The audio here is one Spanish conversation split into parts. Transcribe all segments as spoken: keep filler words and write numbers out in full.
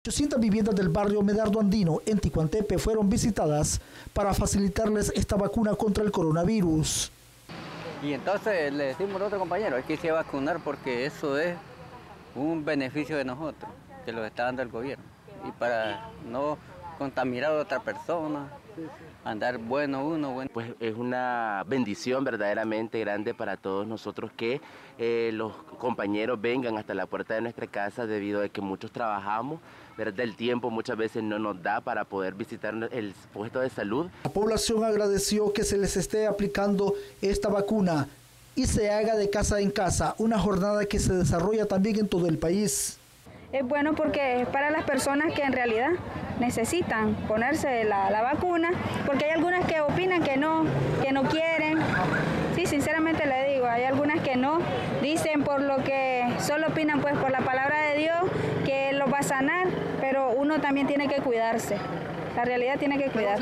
ochocientas viviendas del barrio Medardo Andino en Ticuantepe fueron visitadas para facilitarles esta vacuna contra el coronavirus. Y entonces le decimos al otro compañero, hay que irse a vacunar porque eso es un beneficio de nosotros, que lo está dando el gobierno. Y para no contaminar a otra persona, andar bueno uno, bueno. Pues es una bendición verdaderamente grande para todos nosotros que eh, los compañeros vengan hasta la puerta de nuestra casa debido a que muchos trabajamos, ¿verdad? El tiempo muchas veces no nos da para poder visitar el puesto de salud. La población agradeció que se les esté aplicando esta vacuna y se haga de casa en casa, una jornada que se desarrolla también en todo el país. Es bueno porque es para las personas que en realidad necesitan ponerse la, la vacuna, porque hay algunas que opinan que no, que no quieren. Sí, sinceramente le digo, hay algunas que no, dicen por lo que solo opinan pues por la palabra de Dios que los va a sanar, pero uno también tiene que cuidarse. La realidad tiene que cuidarse.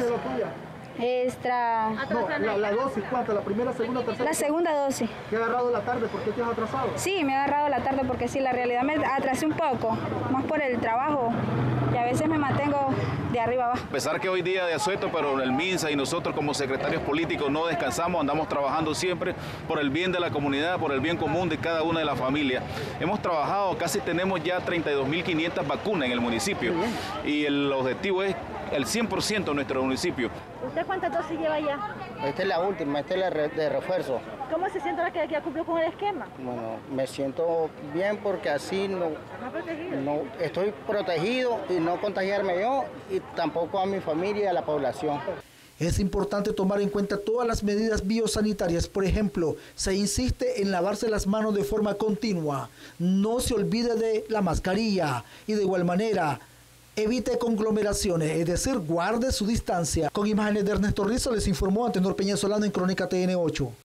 Extra... No, la, la dosis, ¿cuánto? ¿La primera, segunda, tercera? La segunda dosis. ¿Te ha agarrado la tarde? ¿Por qué te has atrasado? Sí, me ha agarrado la tarde porque sí, la realidad me atrasé un poco, más por el trabajo, y a veces me mantengo de arriba abajo. A pesar que hoy día de asueto, pero el MINSA y nosotros como secretarios políticos no descansamos, andamos trabajando siempre por el bien de la comunidad, por el bien común de cada una de las familias. Hemos trabajado, casi tenemos ya treinta y dos mil quinientas vacunas en el municipio y el objetivo es el cien por ciento de nuestro municipio. ¿Usted cuántas dosis lleva ya? Esta es la última, esta es la de refuerzo. ¿Cómo se siente ahora que ya cumplió con el esquema? Bueno, me siento bien porque así no, no estoy protegido y no contagiarme yo y tampoco a mi familia y a la población. Es importante tomar en cuenta todas las medidas biosanitarias. Por ejemplo, se insiste en lavarse las manos de forma continua. No se olvide de la mascarilla y de igual manera evite conglomeraciones, es decir, guarde su distancia. Con imágenes de Ernesto Rizzo les informó Antenor Peña Solano en Crónica T N ocho.